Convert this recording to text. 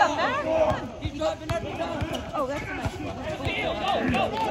up, Matt. Come on. Oh, that's a nice one.